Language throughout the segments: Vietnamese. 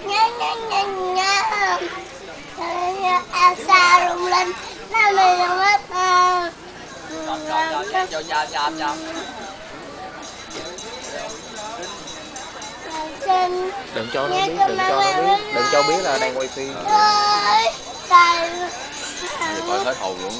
Elsa rung linh nó lên hết đừng cho nó biết, đừng cho biết là đang quay phim. Coi hết hồn luôn.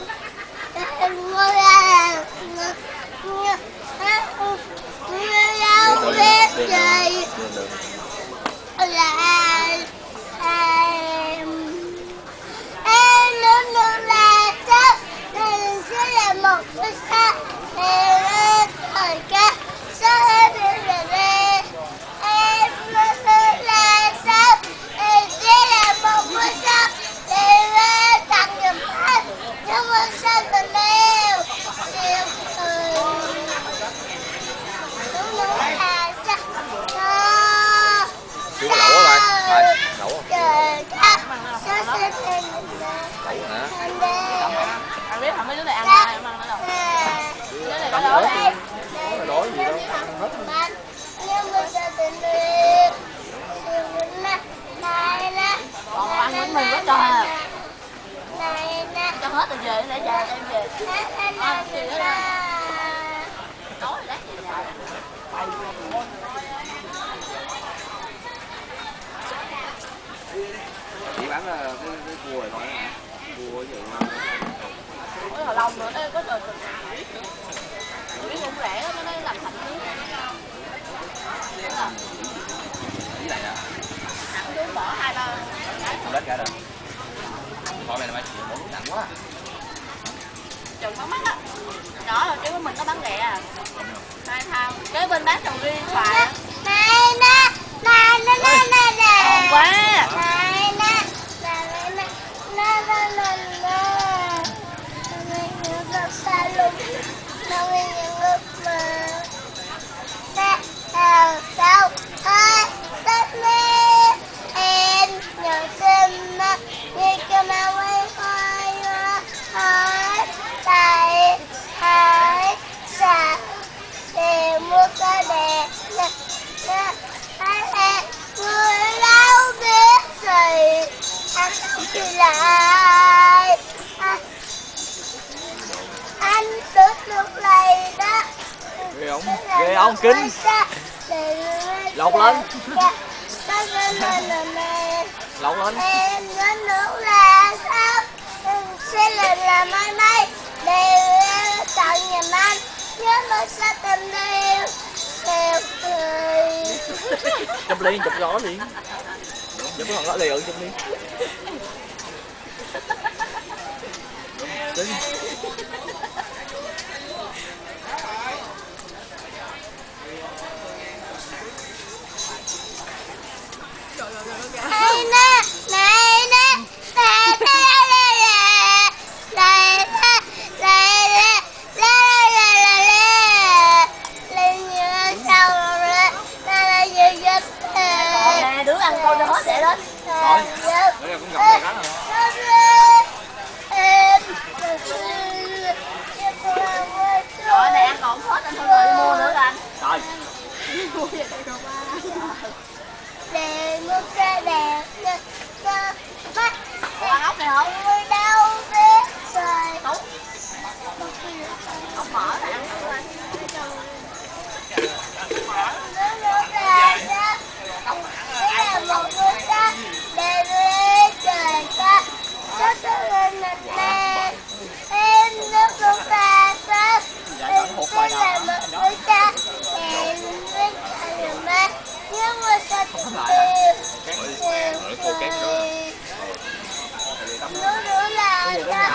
Chưa có lẩu á bạn. Lẩu hả? Anh biết không, mấy đứa này ăn ai em ăn nữa đâu. Đứa này có đói đây. Đói gì đâu, ăn hết. Còn ăn bánh mì quá trời à. Cho hết rồi về để về em về. Đói lát về nhà. Chỉ bán cái cua này thôi hả? Cua cái gì? Có thò lông nữa, có thò cái cũng rẻ nó làm thành thứ. Cái này hả? Ăn xuống bỏ 2-3 cái. Không đếch cả được. Con này là mấy triệu bốn nặng quá. Chừng bán mắc á. Đó là chứ mình có bán rẻ à. 2 thao. Kế bên bán sầu riêng xoài á. Ngon quá. Ghê không? Kinh. Lột lên. Lột lên. Em nhớ nước là sao? Sẽ là mai mai đều tặng nhà anh. Nhớ nó sẽ tình yêu. Theo cười. Chụp liền, chụp rõ liền. Chụp cái thằng đó liền, chụp liền. Kinh. Này nè, này nè, nè nè đứa ăn con cho hết vậy đó. Rồi, bây giờ cũng gặp này đó rồi. Rồi này ăn còn hết anh thôi rồi đi mua nữa rồi anh. Rồi. Mua về đây rồi ba. Để mua xe đẹp cho mắt. Còn ăn ốc này không? Người đâu biết rồi. Ốc. Ốc mỡ này ăn thử anh. Nó ra đó. Đây là một người ta để về trời ta. Nó sẽ lên nè. Em nó cũng ta sao. Em sẽ là một người ta. Em với cả nhà má. Nhưng mà sao tình yêu. Nữa là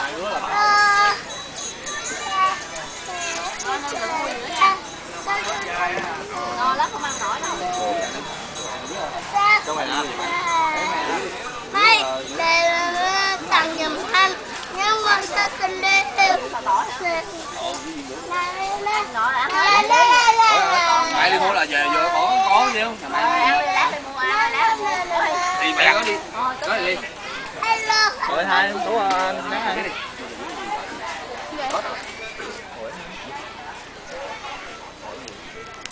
ngon lắm, không ăn nổi đâu. Trong này làm gì Mấy, để tặng giùm anh. Nhưng mà sao tình yêu. Mày đi mua là về vừa có gì không? Lát đi mua lát. Thì mẹ có đi. Có đi. Hello. Rồi hai, số anh nắng hai.